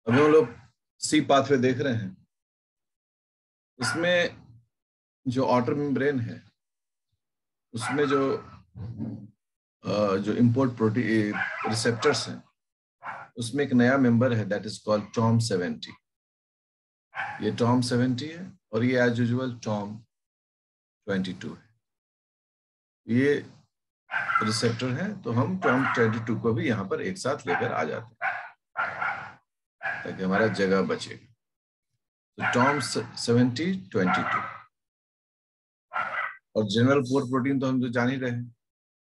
अभी हम लोग सी पाथवे देख रहे हैं। इसमें जो आउटर मेम्ब्रेन है उसमें जो इम्पोर्ट प्रोटीन रिसेप्टर्स हैं उसमें एक नया मेंबर है दैट इज कॉल्ड टॉम 70। ये टॉम 70 है और ये एज यूजुअल टॉम 22 है। ये रिसेप्टर है तो हम टॉम 22 को भी यहाँ पर एक साथ लेकर आ जाते हैं ताकि हमारा जगह बचेगा। तो टॉम 70 22 और जनरल पोर प्रोटीन तो हम तो जान ही रहे हैं।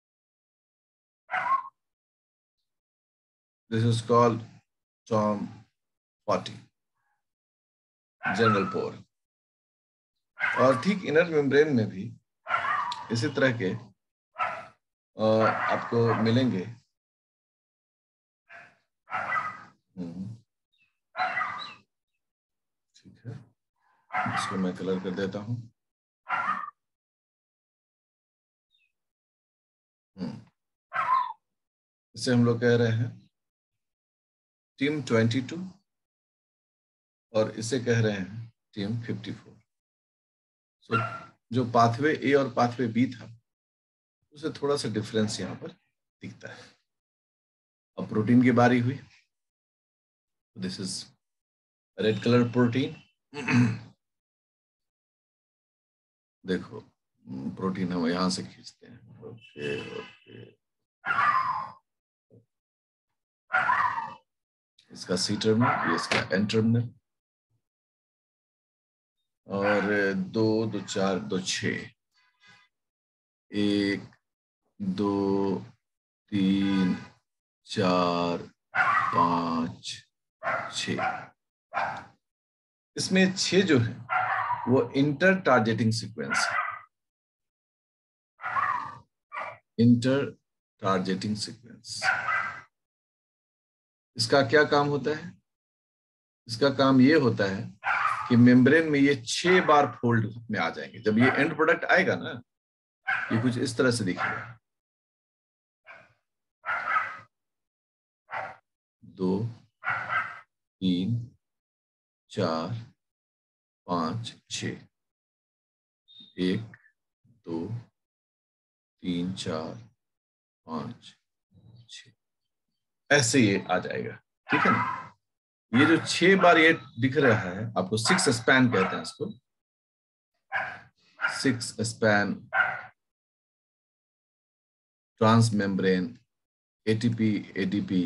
This is called TOM 40 general pore. और ठीक इनर मेम्ब्रेन में भी इसी तरह के आपको मिलेंगे। ठीक है, इसको मैं कलर कर देता हूं। इसे हम लोग कह रहे हैं टीम 22 और इसे कह रहे हैं टीम 54। सो जो पाथवे ए और पाथवे बी था उसे थोड़ा सा डिफरेंस यहाँ पर दिखता है। अब प्रोटीन की बारी हुई। This is red colour protein. देखो प्रोटीन हम यहां से खींचते हैं। ओके ओके, इसका सी टर्मिनल, ये इसका एन टर्मिनल और 2 2 4 2 6 1 2 3 4 5 6। इसमें 6 जो है वो इंटर टारगेटिंग सीक्वेंस है। इंटर टारगेटिंग सीक्वेंस, इसका क्या काम होता है? इसका काम ये होता है कि मेम्ब्रेन में ये 6 बार फोल्ड में आ जाएंगे। जब ये एंड प्रोडक्ट आएगा ना, ये कुछ इस तरह से दिखेगा। 2 3 4 5 6 1 2 3 4 5 6 ऐसे ये आ जाएगा। ठीक है ना? ये जो 6 बार ये दिख रहा है आपको, 6 स्पैन कहते हैं इसको। 6 span transmembrane ATP ADP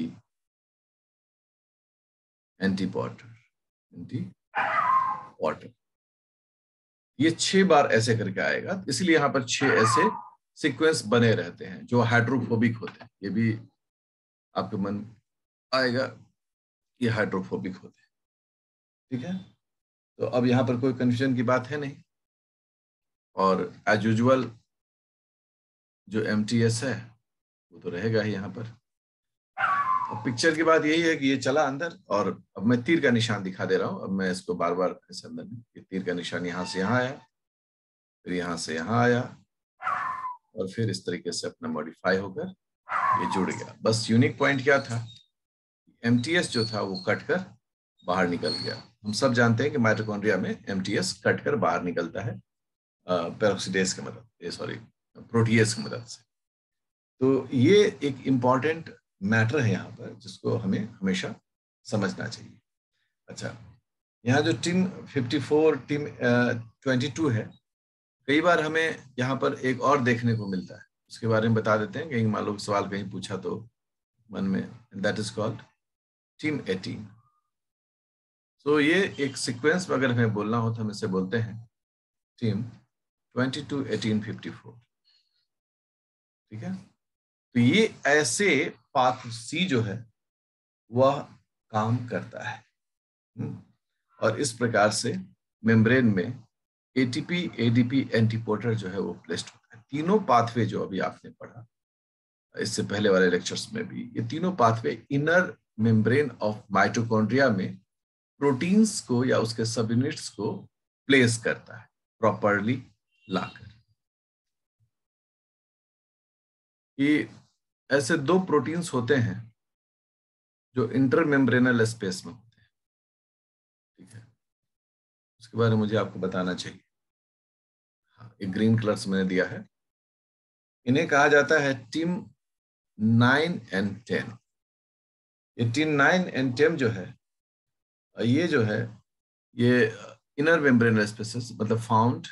antiporter, ये 6 बार ऐसे करके आएगा। इसलिए यहाँ पर 6 ऐसे सीक्वेंस बने रहते हैं जो हाइड्रोफोबिक होते हैं। ये भी आपके मन आएगा, ये हाइड्रोफोबिक होते हैं। ठीक है, तो अब यहाँ पर कोई कंफ्यूजन की बात है नहीं। और एज यूजुअल जो MTS है वो तो रहेगा ही यहाँ पर। अब पिक्चर की बात यही है कि ये चला अंदर और अब मैं तीर का निशान दिखा दे रहा हूँ। अब मैं इसको बार बार ऐसे अंदर नहीं, ये तीर का निशान यहाँ से यहाँ आया, फिर यहाँ से यहाँ आया और फिर इस तरीके से अपना मॉडिफाई होकर ये जुड़ गया। बस यूनिक पॉइंट क्या था, MTS जो था वो कट कर बाहर निकल गया। हम सब जानते हैं कि माइटोकॉन्ड्रिया में MTS कट कर बाहर निकलता है पेरोक्सीडेज की मदद, सॉरी प्रोटीएज की मदद से। तो ये एक इम्पॉर्टेंट मैटर है यहाँ पर जिसको हमें हमेशा समझना चाहिए। अच्छा, यहाँ जो टीम 54 टीम 22 है, कई बार हमें यहाँ पर एक और देखने को मिलता है, उसके बारे में बता देते हैं, कहीं मान लो सवाल कहीं पूछा तो मन में। That is called TIM 18। तो ये एक सीक्वेंस में अगर हमें बोलना हो तो हम इसे बोलते हैं टीम 22 18 54। ठीक है, तो ये ऐसे पाथ सी जो है वह काम करता है। और इस प्रकार से मेम्ब्रेन में एटीपी एडीपी एंटीपोर्टर जो है वो प्लेस्ड होता है। तीनों पाथवे जो अभी आपने पढ़ा इससे पहले वाले लेक्चर्स में भी, ये तीनों pathway inner membrane of mitochondria में प्रोटीन्स को या उसके सब यूनिट्स को प्लेस करता है प्रॉपरली लाकर। ये ऐसे 2 प्रोटीन्स होते हैं जो इंटरमेम्ब्रेनल स्पेस में होते हैं। ठीक है, उसके बारे में मुझे आपको बताना चाहिए। हाँ, एक ग्रीन कलर से मैंने दिया है। इन्हें कहा जाता है टीम 9 एंड 10। ये टीम 9 एंड 10 जो है, ये जो है, ये इनर मेम्ब्रेनल स्पेसेस, मतलब found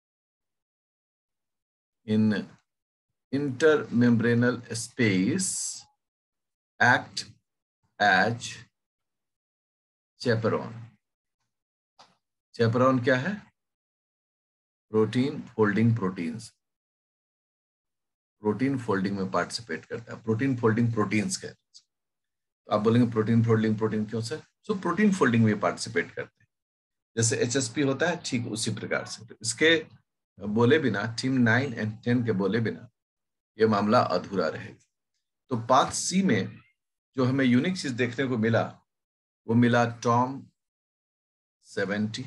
in intermembranal space, act as chaperone। chaperone क्या है? Protein folding proteins, protein folding में पार्टिसिपेट करता है। प्रोटीन फोल्डिंग प्रोटीन्स कहते हैं। तो आप बोलेंगे प्रोटीन फोल्डिंग प्रोटीन क्यों सर? सो प्रोटीन फोल्डिंग में पार्टिसिपेट करते हैं, जैसे एचएसपी होता है ठीक उसी प्रकार से। तो इसके बोले बिना, टीम 9 एंड 10 के बोले बिना यह मामला अधूरा रहेगा। तो पाथ सी में जो हमें यूनिक चीज देखने को मिला, वो मिला टॉम 70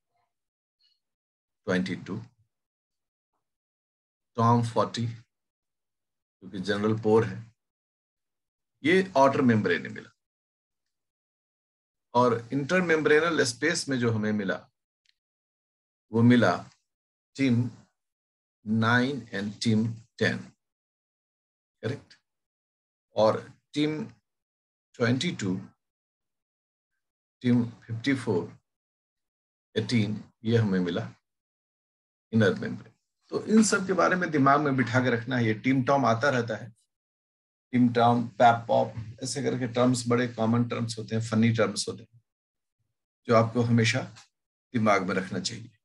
22, टॉम 40 क्योंकि जनरल पोर है, ये आउटर मेम्ब्रेन में मिला। और इंटर मेम्ब्रेनल स्पेस में जो हमें मिला वो मिला टीम 9 एंड टीम 10, करेक्ट। और टीम 22, टीम 54, 18 ये हमें मिला इनर मेम्ब्रेन। तो इन सब के बारे में दिमाग में बिठा के रखना है। ये टीम टॉम आता रहता है, टीम टॉम, पैप पॉप, ऐसे करके टर्म्स बड़े कॉमन टर्म्स होते हैं, फनी टर्म्स होते हैं, जो आपको हमेशा दिमाग में रखना चाहिए।